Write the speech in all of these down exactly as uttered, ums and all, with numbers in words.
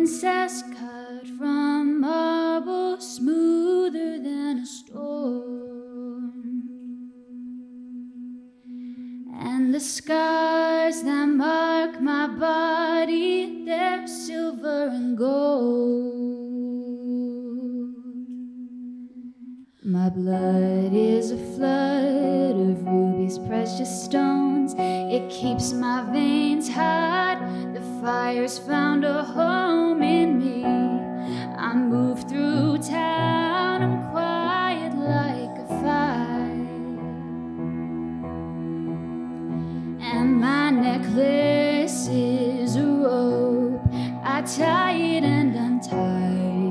princess cut from marble, smoother than a storm. And the scars that mark my body, they're silver and gold. My blood is a flood of rubies, precious stones. It keeps my veins hot. The fire's found a home in me. I move through town, I'm quiet like a fire. And my necklace is a rope. I tie it and untie.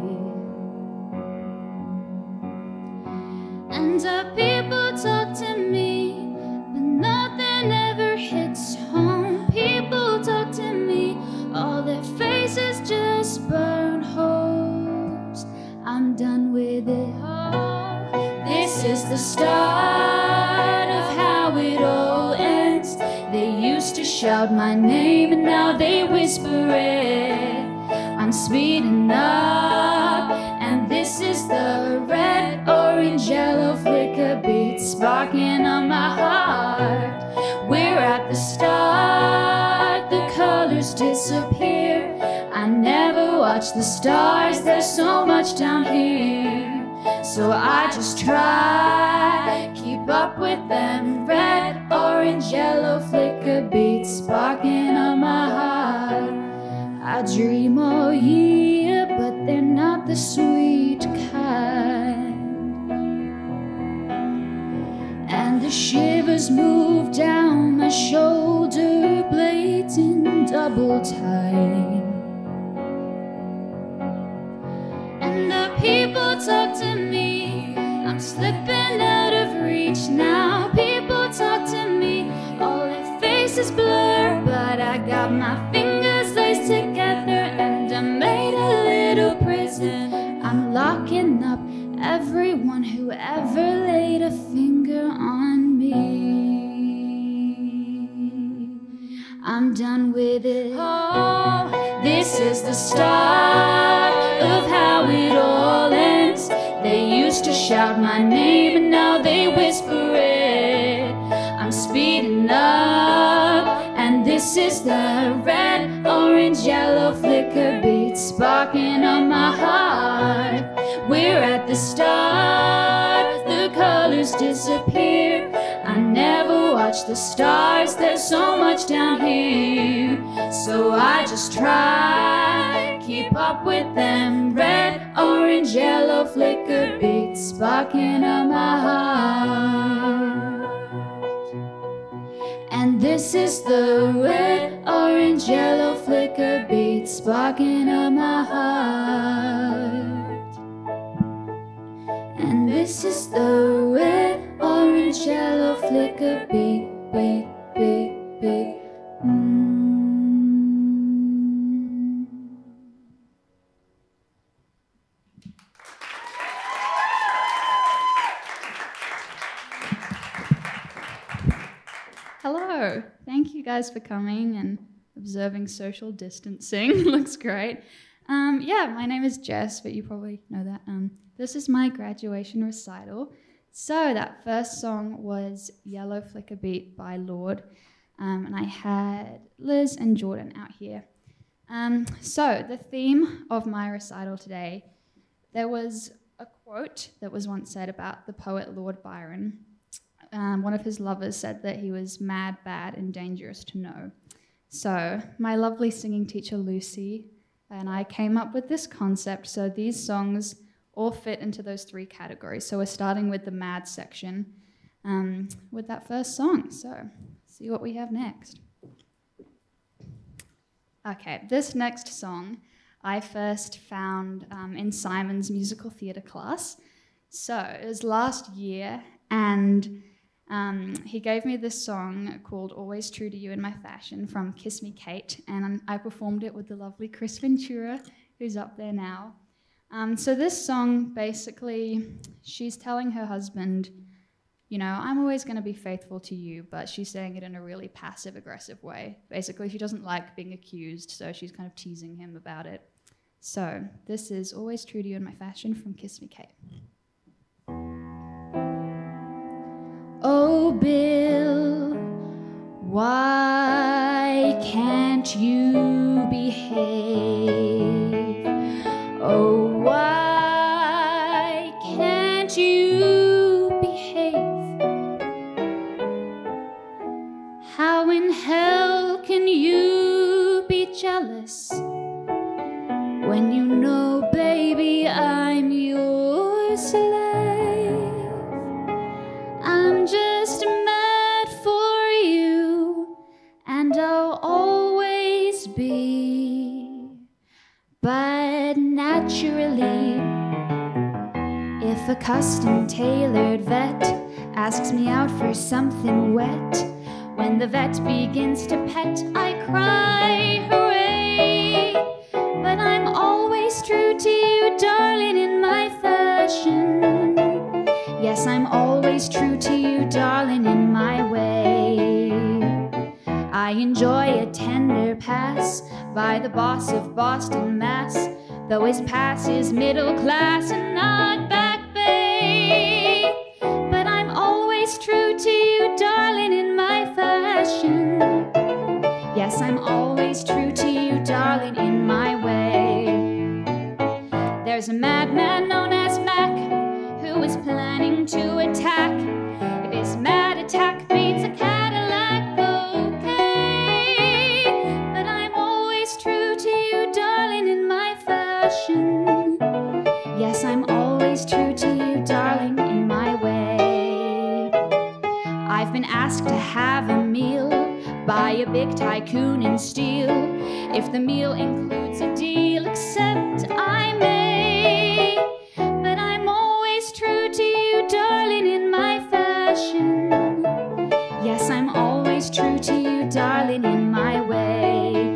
And the people talk to me, but nothing ever hits home. People talk to me, all their faces just burn holes. I'm done with it all. This is the start of how it all ends. They used to shout my name and now they whisper it. I'm speeding up, and this is the red, orange, yellow flicker beat sparking on my heart. We're at the start, the colors disappear. I never watch the stars, there's so much down here. So I just try, keep up with them. Red, orange, yellow flicker beats sparking on my heart. I dream all year, but they're not the sweet kind. And the shivers move down my shoulder blades in double time. And the people talk to me, I'm slipping out of reach now. People talk to me, all their faces blur, but I got my fingers laced together and I made a little prison. I'm locking up everyone who ever laid a finger on me. I'm done with it. Oh, this is the start of how it all ends. They used to shout my name and now they whisper it. I'm speeding up, and this is the red, orange, yellow flicker beat sparking on my heart. We're at the start, the colors disappear. I never watch the stars, there's so much down here. So I just try, keep up with them. Red, orange, yellow flicker beats sparking on my heart. And this is the red, orange, yellow flicker beat sparking on my heart. And this is the red, orange, yellow flicker beat, beat, beat, beat. Mm. Hello, thank you guys for coming and observing social distancing. Looks great. Um, yeah, my name is Jess, but you probably know that. Um, this is my graduation recital. So that first song was Yellow Flicker Beat by Lorde, um, and I had Liz and Jordan out here. Um, so the theme of my recital today, there was a quote that was once said about the poet Lord Byron. Um, one of his lovers said that he was mad, bad, and dangerous to know. So my lovely singing teacher Lucy and I came up with this concept. So these songs all fit into those three categories. So we're starting with the mad section um, with that first song. So see what we have next. Okay, this next song I first found um, in Simon's musical theatre class. So it was last year, and Um, he gave me this song called Always True to You in My Fashion from Kiss Me Kate, and I performed it with the lovely Chris Ventura, who's up there now. Um, so this song, basically, she's telling her husband, you know, I'm always going to be faithful to you, but she's saying it in a really passive-aggressive way. Basically, she doesn't like being accused, so she's kind of teasing him about it. So this is Always True to You in My Fashion from Kiss Me Kate. Oh, Bill, why can't you behave? Oh, why can't you behave? How in hell can you be jealous when you know, baby, I'm your slave? I'm just mad for you, and I'll always be. But naturally, if a custom-tailored vet asks me out for something wet, when the vet begins to pet, I cry, hooray! But I'm always true to you, darling, in my fashion. Yes, I'm always true to you, darling, in my way. I enjoy a tender pass by the boss of Boston, Mass, though his pass is middle class and not Back Bay. But I'm always true to you, darling, in my fashion. Yes, I'm always true to you, darling, in my way. There's a madman known as Mac who is planning to attack. If his mad attack beats a Cadillac, okay. But I'm always true to you, darling, in my fashion. Yes, I'm always true to you, darling, in my way. I've been asked to have a meal by a big tycoon in steel. If the meal includes a deal, except I may. But I'm always true to you, darling, in my fashion. Yes, I'm always true to you, darling, in my way.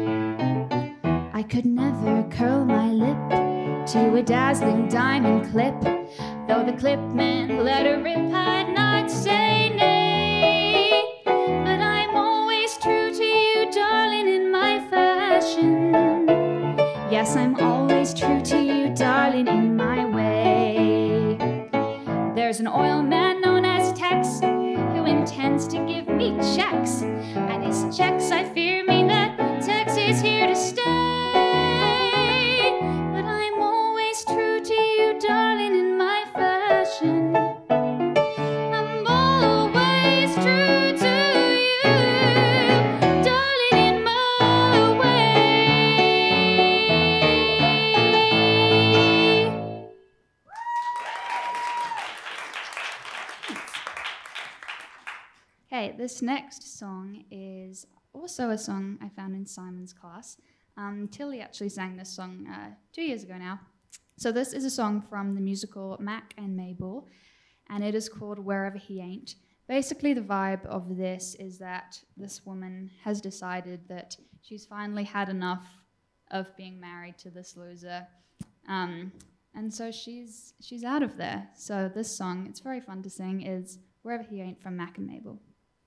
I could never curl my lip to a dazzling diamond clip, though the clip man let her rip, I'd not say nay. But I'm always true to you, darling, in my fashion. Yes, I'm always true to you, darling, in my way. There's an oil man known as Tex who intends to give me checks, and his checks, I fear, mean that Tex is here to stay. But I'm always true to you, darling, in my fashion. I'm always true to you, darling, in my way. Okay, this next song is also a song I found in Simon's class. Um, Tilly actually sang this song uh, two years ago now. So this is a song from the musical Mac and Mabel, and it is called Wherever He Ain't. Basically, the vibe of this is that this woman has decided that she's finally had enough of being married to this loser, um, and so she's she's out of there. So this song, it's very fun to sing, is Wherever He Ain't from Mac and Mabel.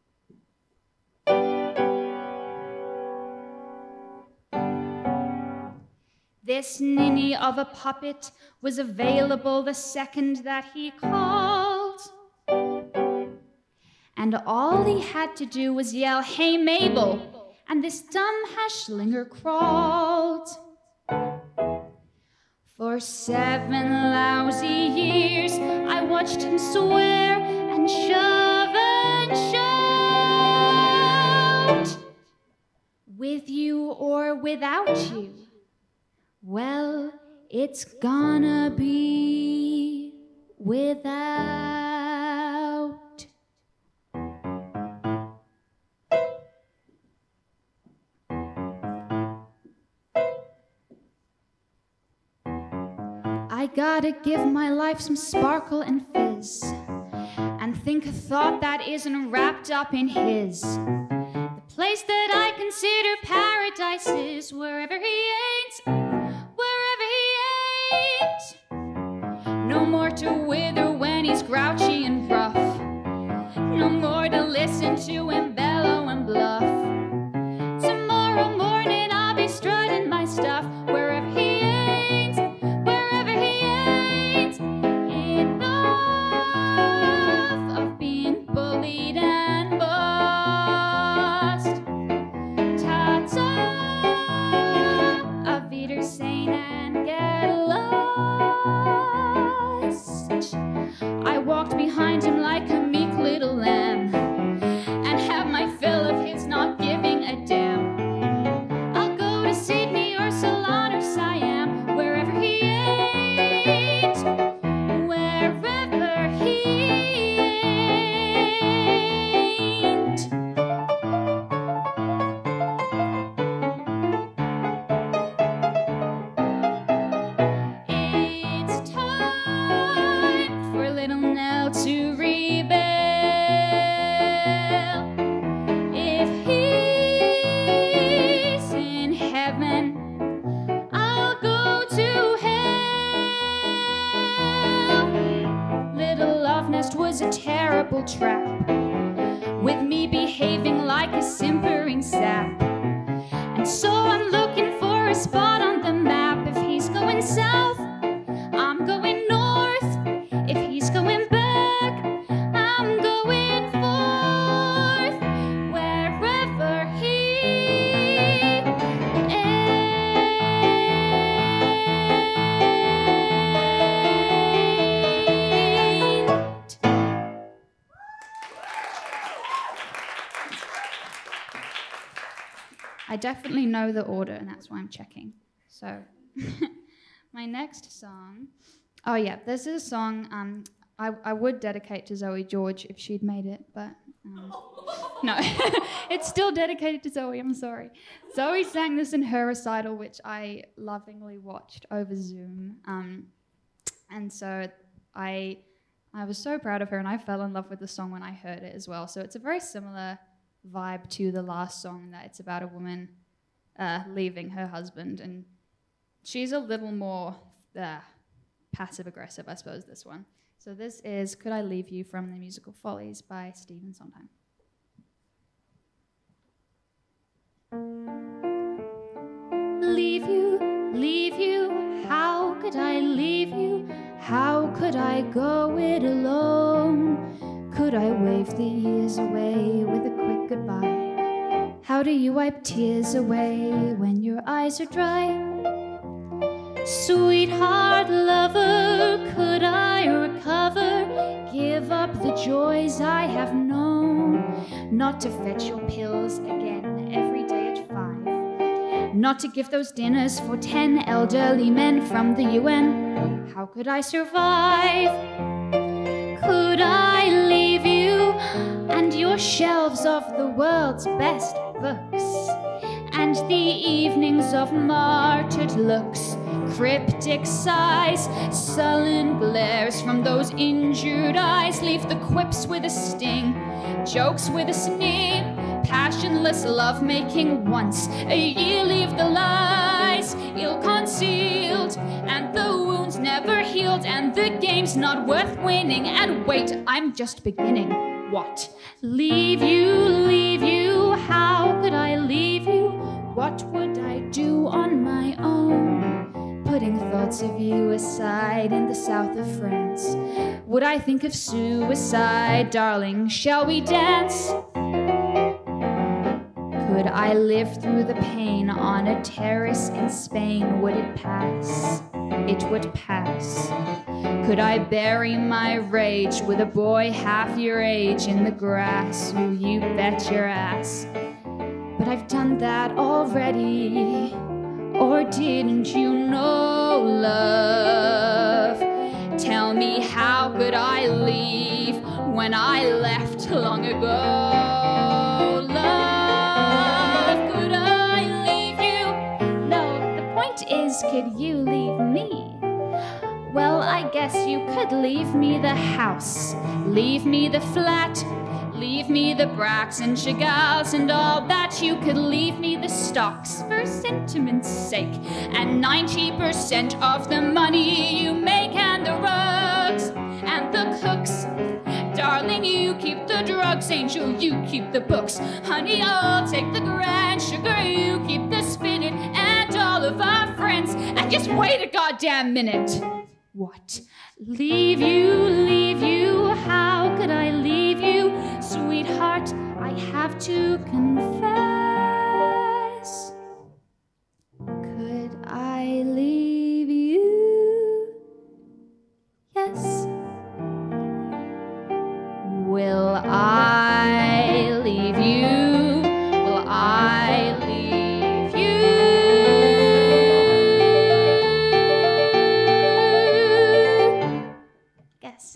This ninny of a puppet was available the second that he called, and all he had to do was yell, "Hey, Mabel," and this dumb hashlinger crawled. For seven lousy years I watched him swear and shove and shout, "With you or without you, well, it's gonna be without." I gotta give my life some sparkle and fizz, and think a thought that isn't wrapped up in his. The place that I consider paradise is wherever he ain't, wherever he ain't. No more to wither when he's grouchy and rough, no more to listen to him bellow and bluff. Tomorrow morning I'll be strutting my stuff wherever he ain't. little lamb and have my fill of his not giving a damn. I'll go to Sydney or Ceylon or Siam, wherever he ain't, wherever he ain't. It's time for little Nell to rebel. If he's in heaven, I'll go to hell. Little Love Nest was a terrible trap, with me behaving like a simpering sap. And so I'm looking for a spot on the map. If he's going south, I'm going north. If he's going back, I'm going forth. Wherever he ain't. I definitely know the order, and that's why I'm checking. So, my next song. Oh yeah, this is a song um, I, I would dedicate to Zoe George if she'd made it, but um, no, it's still dedicated to Zoe. I'm sorry. Zoe sang this in her recital, which I lovingly watched over Zoom, um, and so I I was so proud of her, and I fell in love with the song when I heard it as well. So it's a very similar vibe to the last song, that it's about a woman uh, leaving her husband, and she's a little more uh, passive-aggressive, I suppose, this one. So this is Could I Leave You from the musical Follies by Stephen Sondheim. Leave you, leave you, how could I leave you? How could I go it alone? Could I wave the years away with a quick goodbye? How do you wipe tears away when your eyes are dry? Sweetheart, lover, could I recover? Give up the joys I have known. Not to fetch your pills again every day at five. Not to give those dinners for ten elderly men from the U N. How could I survive? Could I leave you and your shelves of the world's best books, and the evenings of martyred looks, cryptic sighs, sullen glares from those injured eyes? Leave the quips with a sting, jokes with a sneer, passionless love-making once a year. Leave the lies ill-concealed, and the wounds never healed, and the game's not worth winning. And wait, I'm just beginning. What? Leave you, leave you, how could I leave you? What would I do on my own? Putting thoughts of you aside in the south of France. Would I think of suicide? Darling, shall we dance? Could I live through the pain on a terrace in Spain? Would it pass? It would pass. Could I bury my rage with a boy half your age in the grass? Ooh, you bet your ass. But I've done that already. Or didn't you know, love? Tell me, how could I leave when I left long ago? Love, could I leave you? No, the point is, could you leave me? Well, I guess you could leave me the house, leave me the flat, leave me the Braques and Chagalls and all that. You could leave me the stocks for sentiment's sake, and ninety percent of the money you make, and the rugs and the cooks. Darling, you keep the drugs, angel, you keep the books. Honey, I'll take the grand sugar, you keep the spinach, and all of our friends. And just wait a goddamn minute. What? Leave you, leave you, how could I leave you? Sweetheart, I have to confess. Could I leave you? Yes. Will I leave you? Will I leave you? Guess.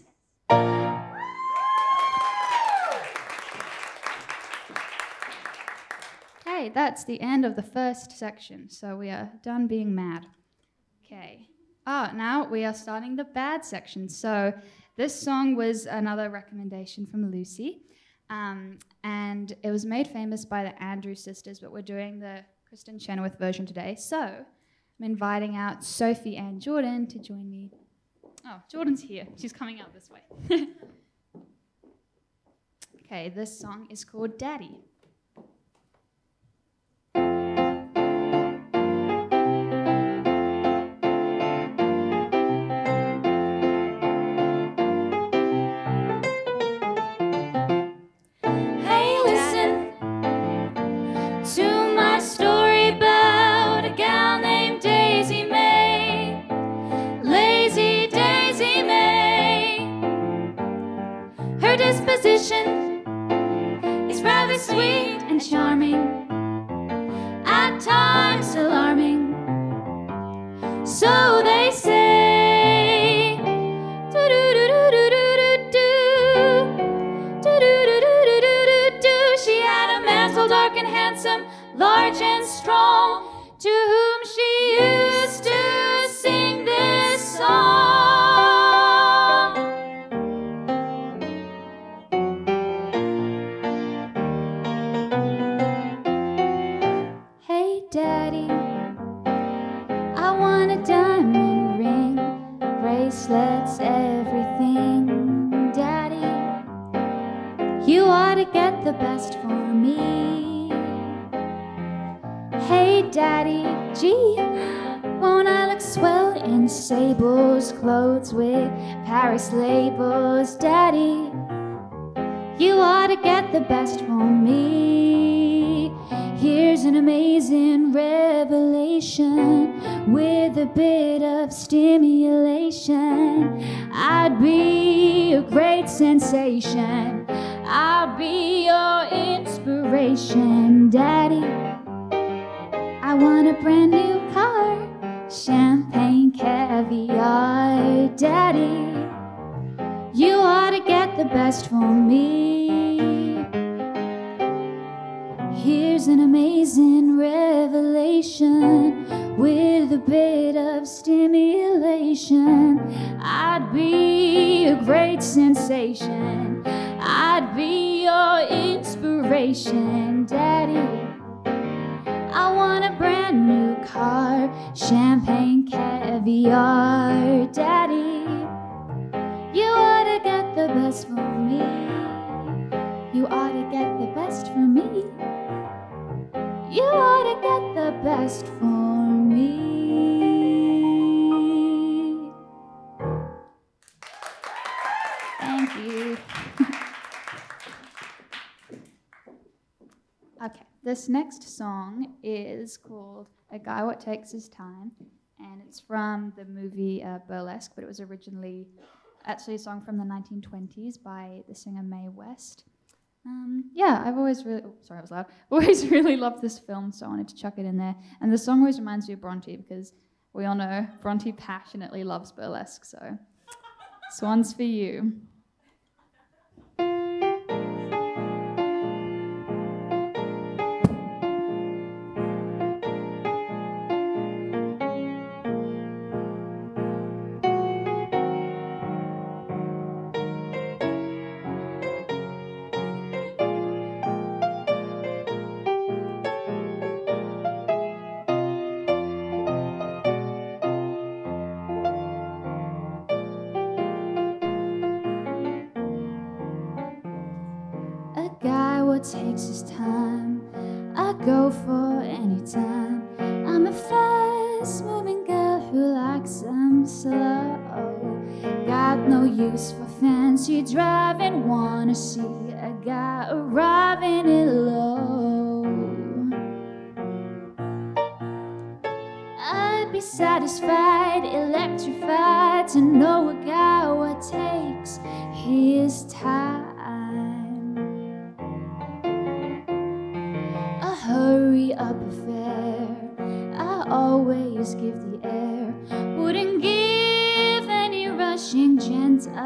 Okay, that's the end of the first section. So we are done being mad. Okay. Ah, now we are starting the bad section. So this song was another recommendation from Lucy. Um, and it was made famous by the Andrews Sisters, but we're doing the Kristen Chenoweth version today. So I'm inviting out Sophie and Jordan to join me. Oh, Jordan's here. She's coming out this way. Okay, this song is called Daddy. Disposition is rather sweet and charming, at times alarming. So they say. She had a man so dark and handsome, large and strong, to whom she used to sing this song. Daddy, I want a diamond ring, bracelets, everything. Daddy, you ought to get the best for me. Hey Daddy, gee, won't I look swell in sables, clothes with Paris labels? Daddy, you ought to get the best for me. Here's an amazing revelation with a bit of stimulation. I'd be a great sensation. I'll be your inspiration. Daddy, I want a brand new car, champagne, caviar. Daddy, you ought to get the best for me. Here's an amazing revelation with a bit of stimulation. I'd be a great sensation. I'd be your inspiration. Daddy, I want a brand new car, champagne, caviar. Daddy, you ought to get the best for me. You ought to get the best for me. You ought to get the best for me. Thank you. Okay, this next song is called A Guy What Takes His Time, and it's from the movie uh, Burlesque, but it was originally actually a song from the nineteen twenties by the singer Mae West. Um, yeah, I've always really, oh, sorry, I was loud, always really loved this film, so I wanted to chuck it in there. And the song always reminds me of Bronte, because we all know Bronte passionately loves burlesque, so this one's for you. Takes his time, I go for any time. I'm a fast-moving girl who likes them slow. Got no use for fancy driving, wanna see a guy arriving it low. I'd be satisfied, electrified to know a guy what takes his time.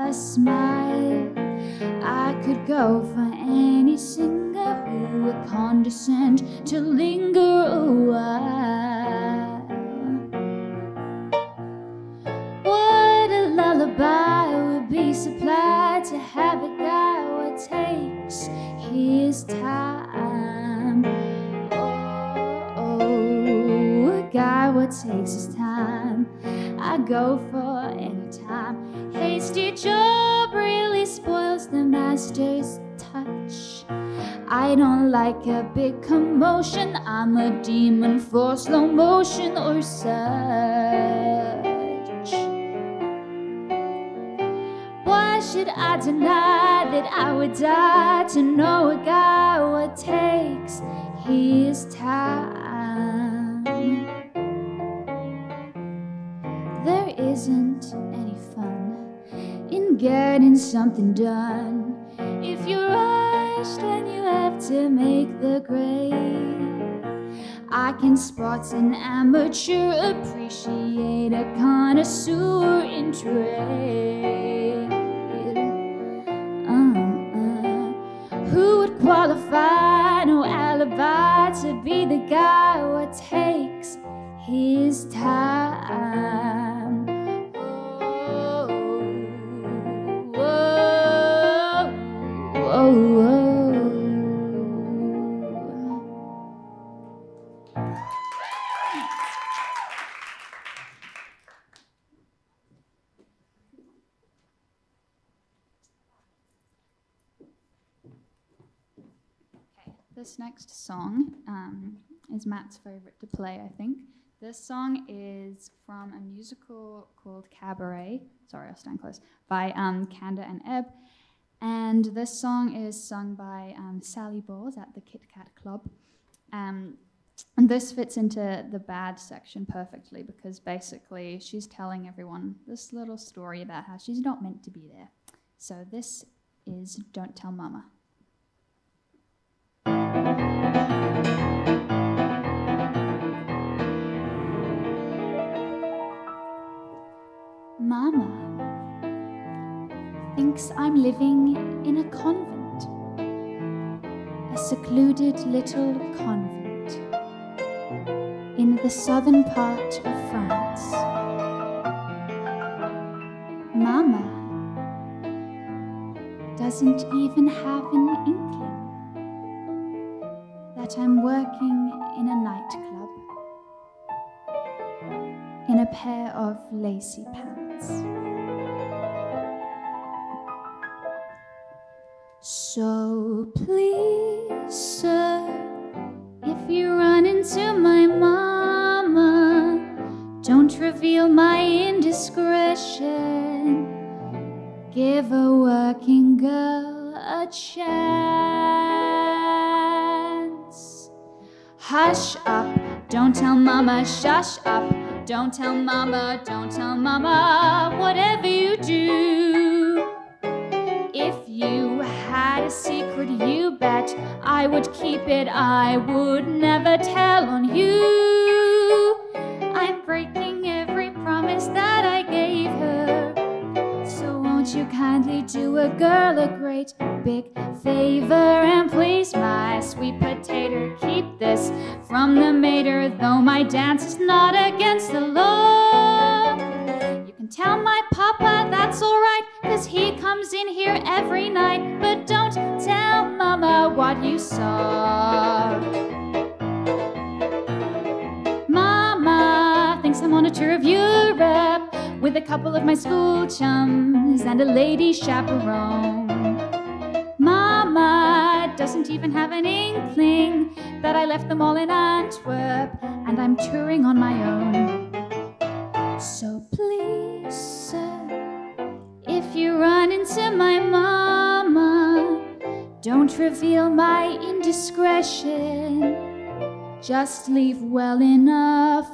a smile. I could go for any singer who would condescend to linger a while. What a lullaby would be supplied to have a guy what takes his time. Oh, oh, a guy what takes his time. I go for any time. Hasty job really spoils the master's touch. I don't like a big commotion. I'm a demon for slow motion or such. Why should I deny that I would die to know a guy what takes his time? There isn't any fun in getting something done if you're rushed when you have to make the grade. I can spot an amateur, appreciate a connoisseur in trade. Uh-uh. Who would qualify? No alibi to be the guy what takes his time. Oh, whoa, whoa, whoa. This next song um, is Matt's favorite to play, I think. This song is from a musical called Cabaret, sorry, I'll stand close, by um, Kanda and Ebb. And this song is sung by um, Sally Bowles at the Kit Kat Club. Um, and this fits into the bad section perfectly because basically she's telling everyone this little story about how she's not meant to be there. So this is Don't Tell Mama. Mama thinks I'm living in a convent, a secluded little convent in the southern part of France. Mama doesn't even have an inkling that I'm working in a nightclub in a pair of lacy pants. So please, sir, if you run into my mama, don't reveal my indiscretion. Give a working girl a chance. Hush up, don't tell mama, shush up. Don't tell mama, don't tell mama, whatever you do. If you had a secret, you bet I would keep it. I would never tell on you. I'm breaking every promise that I gave her. So won't you kindly do a girl a great big favor and please, my sweet potato, keep this from the mater, though my dance is not against the law. You can tell my papa that's alright, cause he comes in here every night, but don't tell mama what you saw. Mama thinks I'm on a tour of Europe with a couple of my school chums and a lady chaperone. Mama doesn't even have an inkling that I left them all in Antwerp and I'm touring on my own. So please, sir, if you run into my mama, don't reveal my indiscretion. Just leave well enough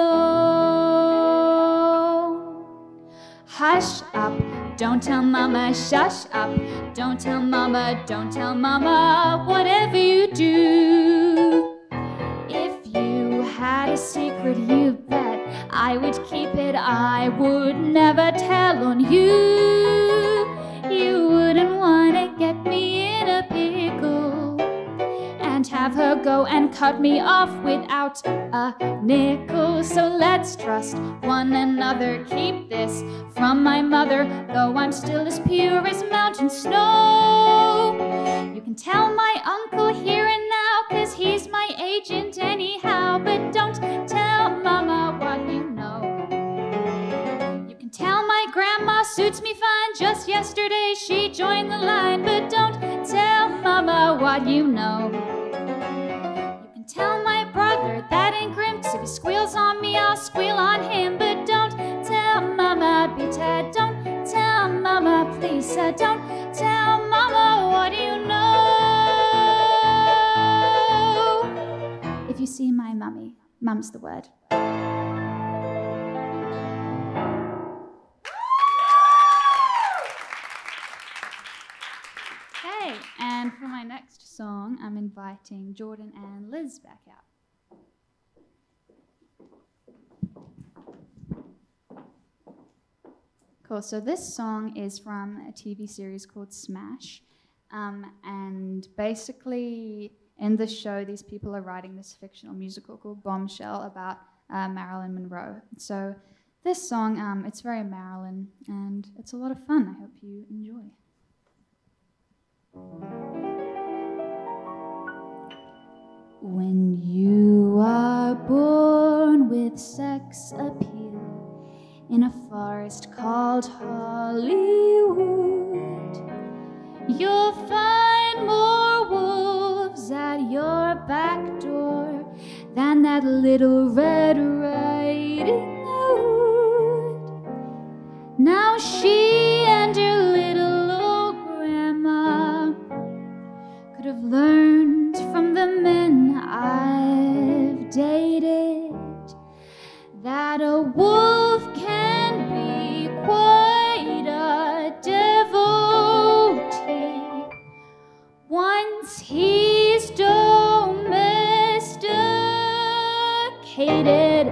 alone. Hush up, don't tell mama, shush up. Don't tell mama, don't tell mama, whatever you do. If you had a secret, you bet I would keep it. I would never tell on you. go and cut me off without a nickel. So let's trust one another. Keep this from my mother, though I'm still as pure as mountain snow. You can tell my uncle here and now, 'cause he's my agent anyhow. But don't tell mama what you know. You can tell my grandma suits me fine. Just yesterday she joined the line. But don't tell mama what you know. You can tell my brother that ain't grim, 'cause if he squeals on me, I'll squeal on him. But don't tell mama I'd be Ted. Don't tell mama, please. Uh, don't tell mama what you know. If you see my mummy, mum's the word. Okay, and for my next song, I'm inviting Jordan and Liz back out. Cool, so this song is from a T V series called Smash. Um, and basically, in the show, these people are writing this fictional musical called Bombshell about uh, Marilyn Monroe. So this song, um, it's very Marilyn, and it's a lot of fun. I hope you enjoy. When you are born with sex appeal in a forest called Hollywood, you'll find more wolves at your back door than that little Red Riding Hood. Now she and her little old grandma could have learned from the men I've dated that a wolf can be quite a devotee once he's domesticated.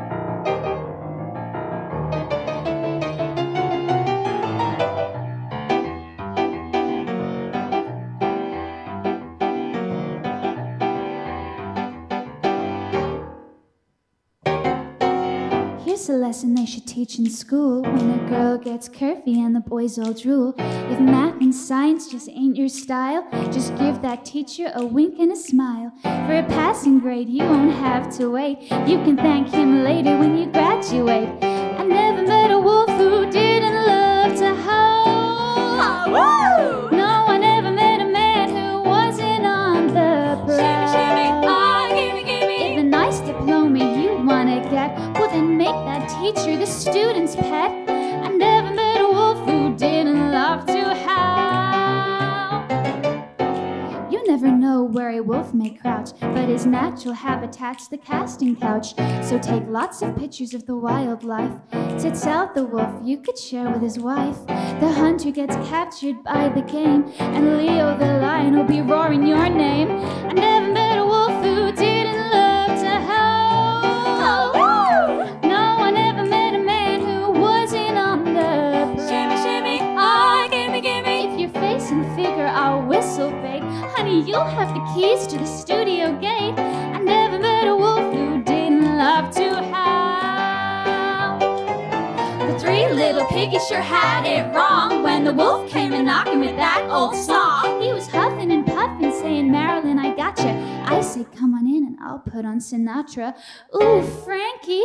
Here's a lesson they should teach in school. When a girl gets curvy and the boys all drool, if math and science just ain't your style, just give that teacher a wink and a smile. For a passing grade you won't have to wait. You can thank him later when you graduate. I never met a wolf who didn't love to howl. No, I never met a man who wasn't on the prowl. Shimmy, shimmy, ah, gimme, gimme. If a nice diploma you wanna get, well then make that teacher the student's pet. I never met a wolf who didn't love to howl. You never know where a wolf may crouch, but his natural habitat's the casting couch. So take lots of pictures of the wildlife. Tits out the wolf you could share with his wife. The hunter gets captured by the game, and Leo the lion will be roaring your name. I never met a wolf who didn't love to howl. No, I never met a man who wasn't on the prowl. Shimmy, shimmy, ah, gimme, gimme. If your face and figure are whistle big, honey, you'll have the keys to the studio gate. I never met a wolf who didn't love to howl. The three little piggies sure had it wrong when the wolf came a knocking with that old song. He was huffing and puffing, saying, Marilyn, I gotcha. I say, come on in and I'll put on Sinatra. Ooh, Frankie.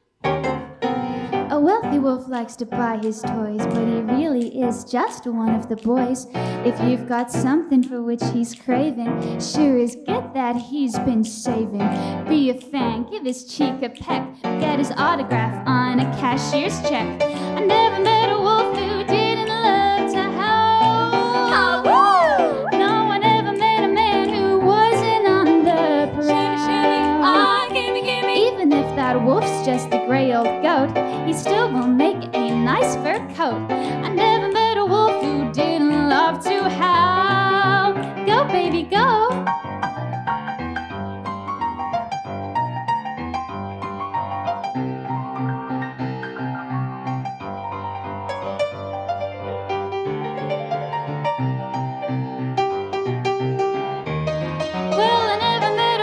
A wealthy wolf likes to buy his toys, but he really is just one of the boys. If you've got something for which he's craving, sure as get that he's been saving. Be a fan, give his cheek a peck, get his autograph on a cashier's check. I never met a wolf who didn't love to howl. No, I never met a man who wasn't on the prowl. Shimmy, shimmy, ah, gimme, gimme. Even if that wolf's just a gray old goat, he still will make a nice fur coat. I never met a wolf who didn't love to howl. Go, baby, go. Well, I never met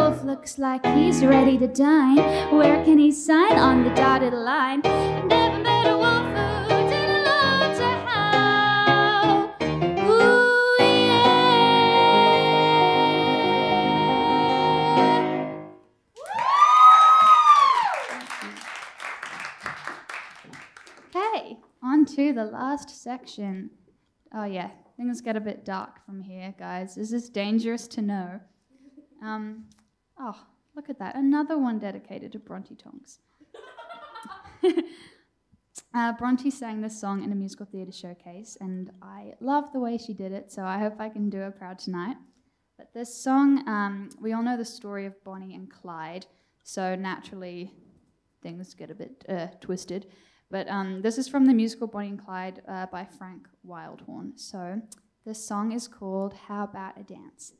wolf looks like he's ready to dine. Where can he sign? On the dotted line. Never met a wolf who didn't love to howl. Ooh, yeah. Okay, on to the last section. Oh yeah, things get a bit dark from here, guys. Is this dangerous to know? Um, oh, look at that. Another one dedicated to Bronte Tonks. uh, Bronte sang this song in a musical theatre showcase, and I love the way she did it, so I hope I can do her proud tonight. But this song, um, we all know the story of Bonnie and Clyde, so naturally things get a bit uh, twisted. But um, this is from the musical Bonnie and Clyde uh, by Frank Wildhorn. So this song is called How About a Dance?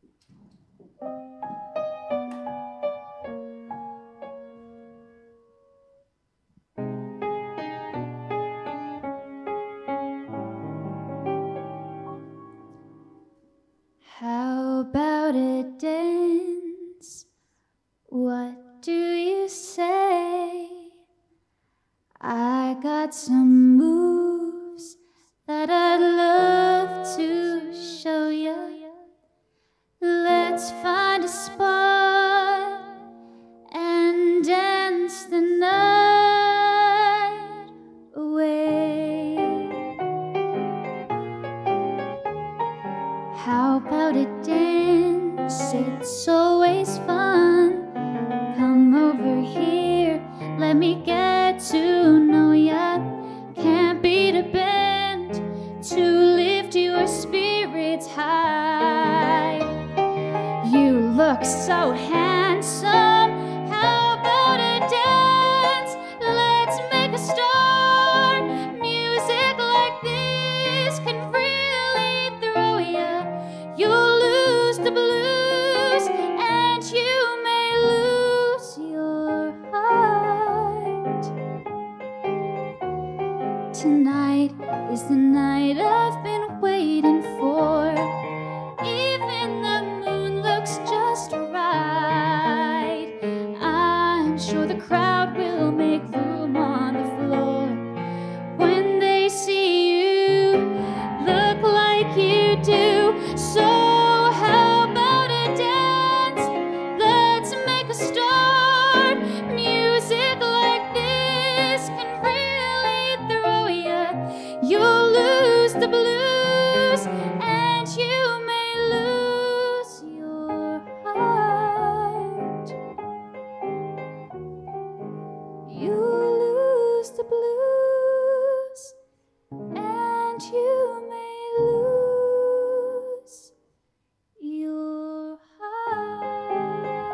How about a dance? What do you say? I got some moves that I'd love to show you. Let's find a spot and dance the night away. How about a dance? It's always fun. Come over here, let me get to know ya. Can't beat a band to lift your spirits high. You look so handsome. How about a dance? Let's make a start. Music like this can really throw ya. You'll lose the blues and you may lose your heart. Tonight is the night I've been waiting for. Even the moon looks just right. I'm sure the crowd will make room on the floor when they see you look like you do. So how about a dance? Let's make a start. Music like this can really throw ya. You'll lose the blues and you may lose your heart. You'll lose the blues and you may lose your heart.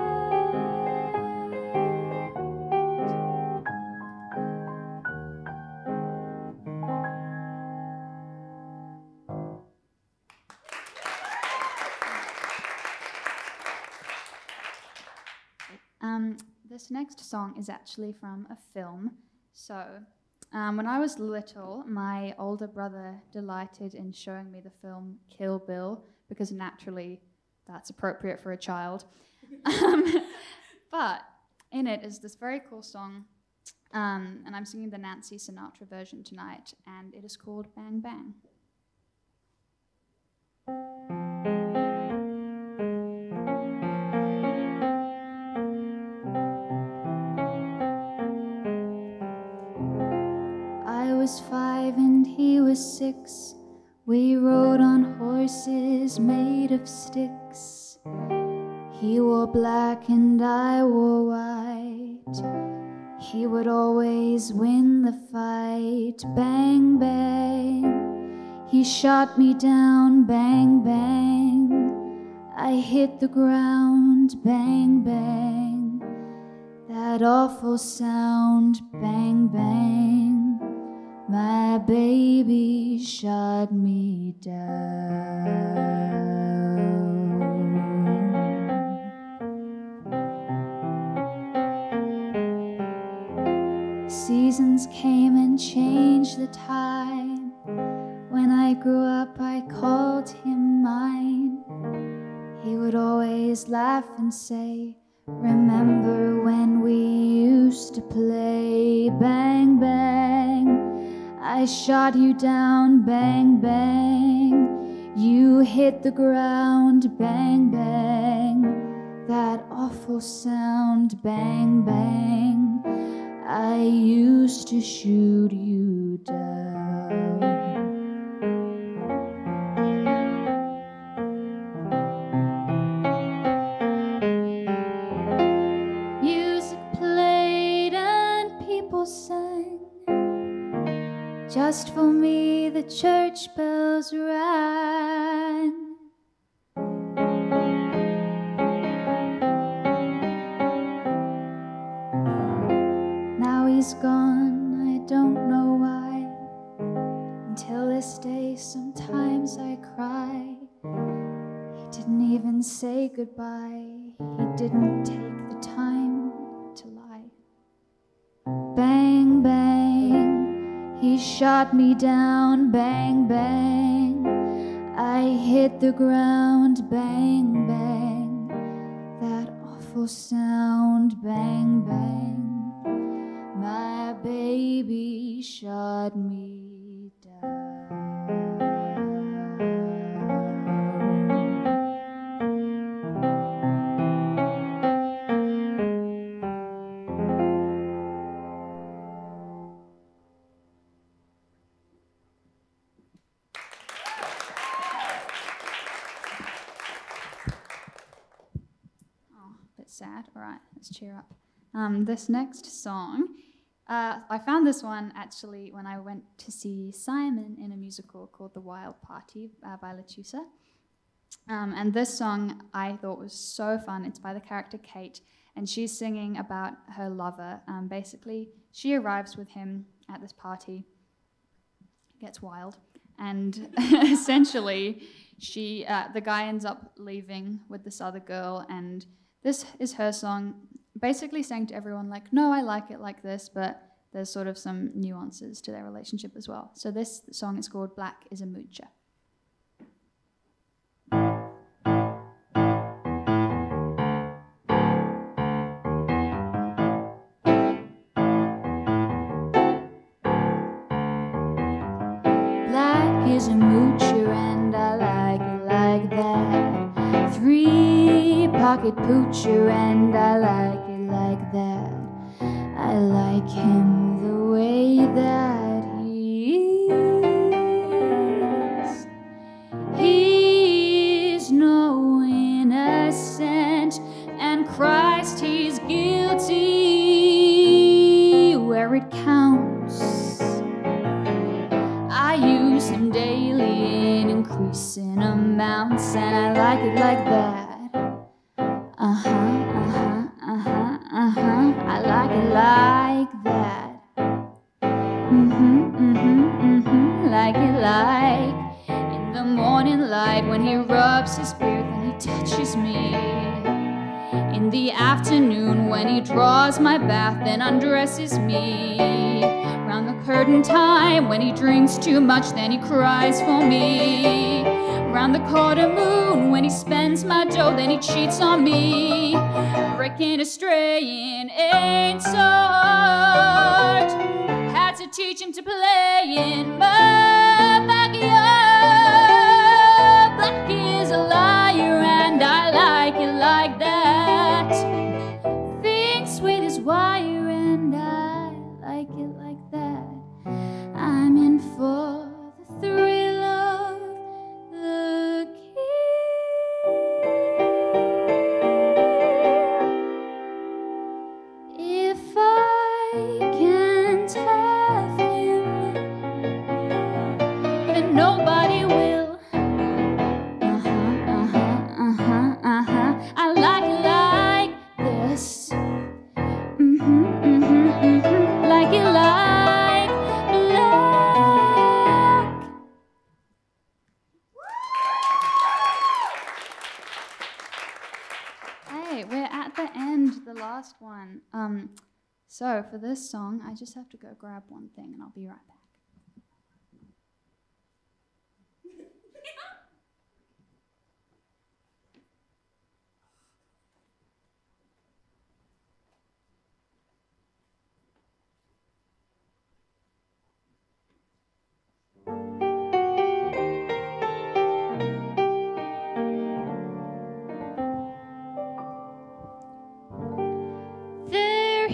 Um, this next song is actually from a film. So, um, when I was little, my older brother delighted in showing me the film Kill Bill, because naturally that's appropriate for a child. um, but in it is this very cool song, um, and I'm singing the Nancy Sinatra version tonight, and it is called Bang Bang. I was five and he was six. We rode on horses made of sticks. He wore black and I wore white. He would always win the fight. Bang, bang. He shot me down. Bang, bang. I hit the ground. Bang, bang. That awful sound. Bang, bang. My baby shot me down. Seasons came and changed the time. When I grew up, I called him mine. He would always just laugh and say, remember when we used to play bang bang? I shot you down, bang bang. You hit the ground, bang bang. That awful sound, bang bang. I used to shoot you down. Sang. Just for me the church bells rang. Now he's gone, I don't know why. Until this day sometimes I cry. He didn't even say goodbye. He didn't take the time to lie. Bang, bang, he shot me down, bang, bang. I hit the ground, bang, bang. That awful sound, bang, bang. My baby shot me down. Sad. All right, let's cheer up. Um, this next song, uh, I found this one actually when I went to see Simon in a musical called The Wild Party uh, by Lechusa. Um, and this song I thought was so fun. It's by the character Kate, and she's singing about her lover. Um, basically, she arrives with him at this party. It gets wild. And essentially, she, uh, the guy ends up leaving with this other girl, and this is her song, basically saying to everyone, like, no, I like it like this, but there's sort of some nuances to their relationship as well. So this song is called Black is a Moocher. Black is a moocher and I like it like that. Three pocket poocher and I like it like that. I like him the way that he is. He's no innocent, and Christ he's guilty where it counts. I use him daily in increasing amounts, and I like it like that. Uh-huh, uh-huh, uh-huh, uh-huh. I like it like that. Mm-hmm, mm-hmm, mm-hmm. Like it like in the morning light when he rubs his beard and he touches me. In the afternoon when he draws my bath and undresses me. Round the curtain time when he drinks too much, then he cries for me. Round the quarter moon when he spends my dough, then he cheats on me. Breaking and straying ain't so hard. Had to teach him to play in my backyard. Black is a liar and I like it like that. Thinks sweet as wire and I like it like that. I'm in for the thrill of the kill. If I can't have him, then nobody will. Uh-huh, uh-huh, uh-huh, uh-huh. I like it like this. Mm-hmm, mm-hmm, mm-hmm. Like it like black. Hey, we're at the end, the last one. Um, so for this song, I just have to go grab one thing and I'll be right back.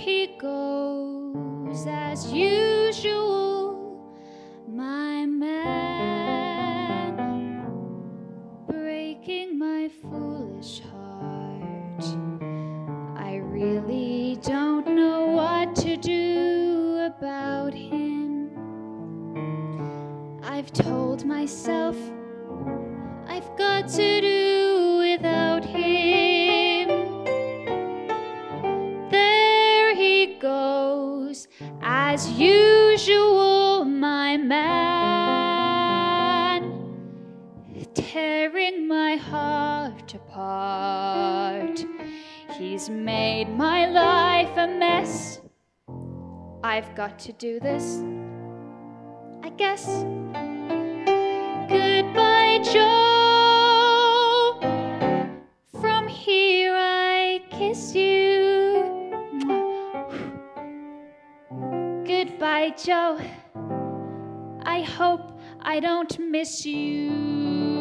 he goes as usual, my man, breaking my foolish heart. I really don't know what to do about him. I've told myself I've got to do without him. There he goes, as usual, my man, tearing my heart apart. He's made my life a mess. I've got to do this, I guess. Goodbye, Joe. From here I kiss you. Goodbye, Joe. I hope I don't miss you.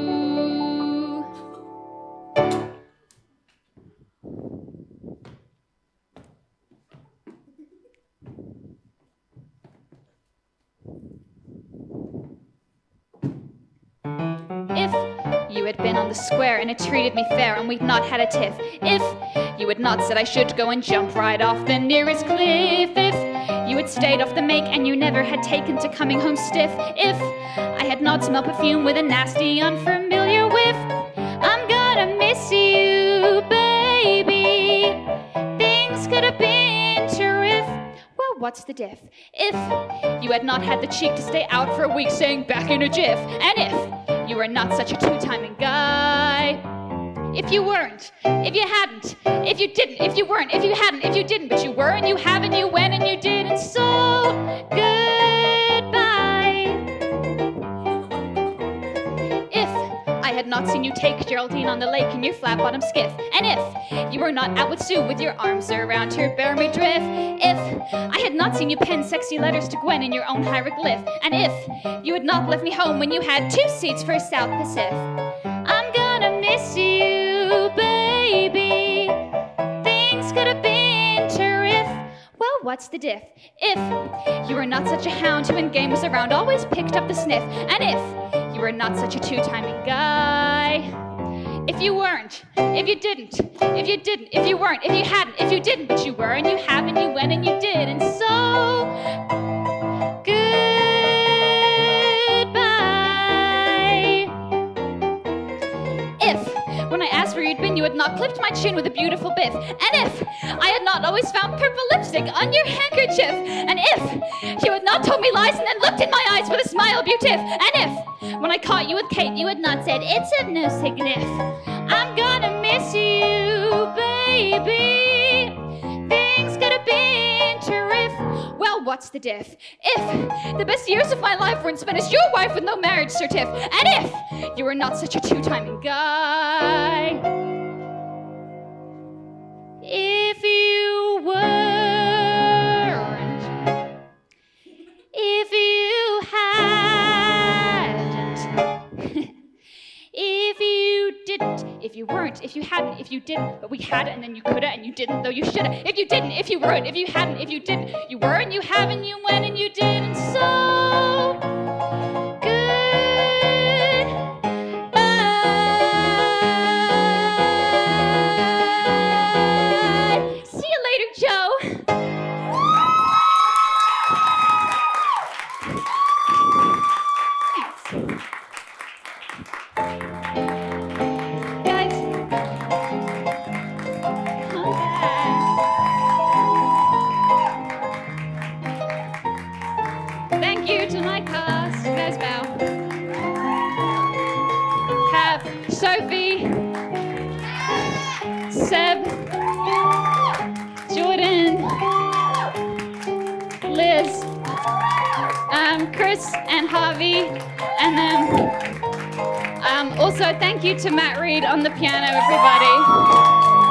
If you had been on the square and had treated me fair and we'd not had a tiff, if you had not said I should go and jump right off the nearest cliff, if you had stayed off the make and you never had taken to coming home stiff, if I had not smelled perfume with a nasty unfamiliar whiff, I'm gonna miss you, baby. Things could have been terrific. Well, what's the diff? If you had not had the cheek to stay out for a week saying back in a jiff, and if you were not such a two-timing guy, if you weren't, if you hadn't, if you didn't, if you weren't, if you hadn't, if you didn't, but you were and you have and you went and you did, and so goodbye. If I had not seen you take Geraldine on the lake in your flat-bottom skiff, and if you were not out with Sue with your arms around her bear midriff, if I had not seen you pen sexy letters to Gwen in your own hieroglyph, and if you had not left me home when you had two seats for South Pacific, I'm gonna miss you, baby. Things could have been terrific. Well, what's the diff? If you were not such a hound who in games around always picked up the sniff, and if you were not such a two-timing guy, if you weren't, if you didn't, if you didn't, if you weren't, if you hadn't, if you didn't, but you were and you have and you went and you did, and so goodbye. If when I asked where you'd been, you had not clipped my chin with a beautiful biff, and if I had not always found purple lipstick on your handkerchief, and if you had not told me lies and then looked in my eyes with a smile beautif, and if when I caught you with Kate, you had not said, it's of no signif, I'm gonna miss you, baby. Things could have been terrific. Well, what's the diff? If the best years of my life weren't spent as your wife with no marriage certif, and if you were not such a two-timing guy, if you weren't, if you hadn't, if you didn't, if you weren't, if you hadn't, if you didn't, but we had it and then you coulda and you didn't, though you shoulda. If you didn't, if you weren't, if you hadn't, if you didn't, you were and you have and you went and you did, and so goodbye. See you later, Joe. Thank you to my cast. There's Val. Have Sophie, Seb, Jordan, Liz, um, Chris and Harvey, and then um, also thank you to Matt Reed on the piano, everybody.